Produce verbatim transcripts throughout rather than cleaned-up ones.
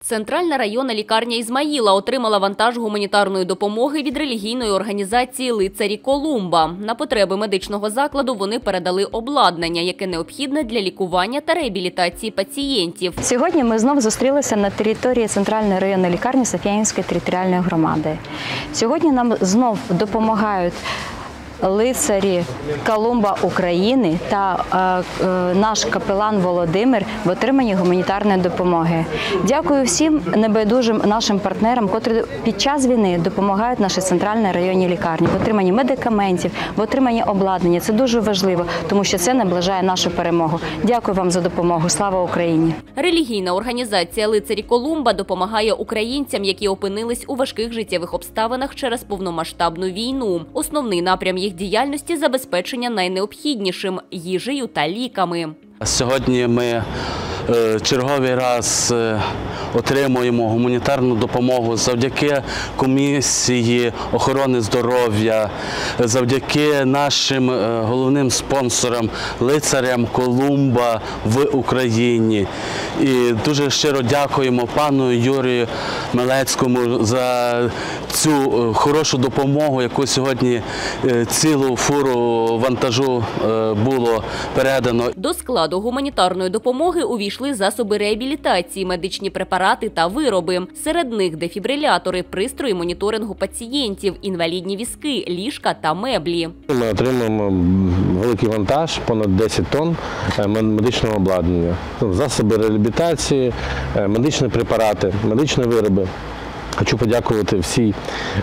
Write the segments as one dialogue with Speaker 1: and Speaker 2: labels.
Speaker 1: Центральна районна лікарня Ізмаїла отримала вантаж гуманітарної допомоги від релігійної організації «Лицарі Колумба». На потреби медичного закладу вони передали обладнання, яке необхідне для лікування та реабілітації пацієнтів.
Speaker 2: Сьогодні ми знову зустрілися на території Центральної районної лікарні Софіївської територіальної громади. Сьогодні нам знов допомагають лицарі Колумба України та е, е, наш капелан Володимир в отриманні гуманітарної допомоги. Дякую всім небайдужим нашим партнерам, котрі під час війни допомагають нашій центральній районній лікарні в отриманні медикаментів, в отриманні обладнання. Це дуже важливо, тому що це наближає нашу перемогу. Дякую вам за допомогу. Слава Україні!
Speaker 1: Релігійна організація «Лицарі Колумба» допомагає українцям, які опинились у важких життєвих обставинах через повномасштабну війну. Основний напрям їх діяльності – забезпечення найнеобхіднішим – їжею та ліками.
Speaker 3: Сьогодні ми черговий раз отримуємо гуманітарну допомогу завдяки комісії охорони здоров'я, завдяки нашим головним спонсорам лицарям Колумба в Україні. І дуже щиро дякуємо пану Юрію Мелецькому за цю хорошу допомогу, яку сьогодні цілу фуру вантажу було передано.
Speaker 1: До складу гуманітарної допомоги увійшли засоби реабілітації, медичні препарати та вироби. Серед них дефібрилятори, пристрої моніторингу пацієнтів, інвалідні візки, ліжка та меблі.
Speaker 4: Ми отримуємо великий вантаж, понад десять тонн медичного обладнання, засоби реабілітації, медичні препарати, медичні вироби. Хочу подякувати всі,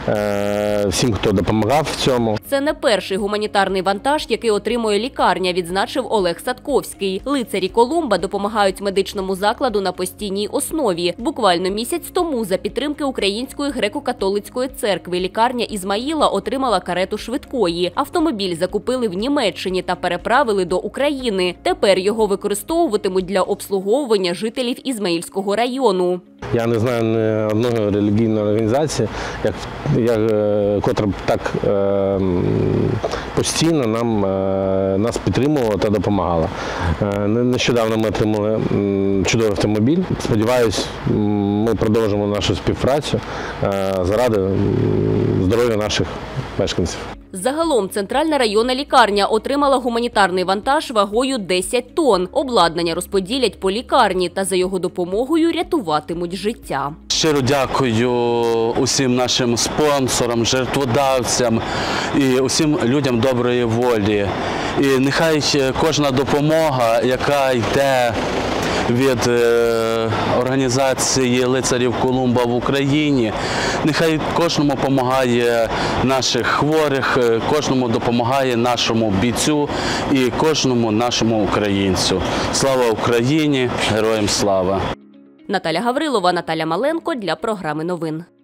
Speaker 4: всім, хто допомагав в цьому.
Speaker 1: Це не перший гуманітарний вантаж, який отримує лікарня, відзначив Олег Садковський. Лицарі Колумба допомагають медичному закладу на постійній основі. Буквально місяць тому за підтримки Української греко-католицької церкви лікарня Ізмаїла отримала карету швидкої. Автомобіль закупили в Німеччині та переправили до України. Тепер його використовуватимуть для обслуговування жителів Ізмаїльського району.
Speaker 4: Я не знаю ні одної релігійної організації, як, як, котра так е, постійно нам, е, нас підтримувала та допомагала. Е, нещодавно ми отримали е, чудовий автомобіль. Сподіваюсь, ми продовжимо нашу співпрацю е, заради здоров'я наших мешканців.
Speaker 1: Загалом Центральна районна лікарня отримала гуманітарний вантаж вагою десять тонн. Обладнання розподілять по лікарні та за його допомогою рятуватимуть життя.
Speaker 3: Щиро дякую усім нашим спонсорам, жертводавцям і усім людям доброї волі. І нехай кожна допомога, яка йде від організації лицарів Колумба в Україні, нехай кожному допомагає наших хворих, кожному допомагає нашому бійцю і кожному нашому українцю. Слава Україні! Героям слава!
Speaker 1: Наталя Гаврилова, Наталя Маленко для програми новин.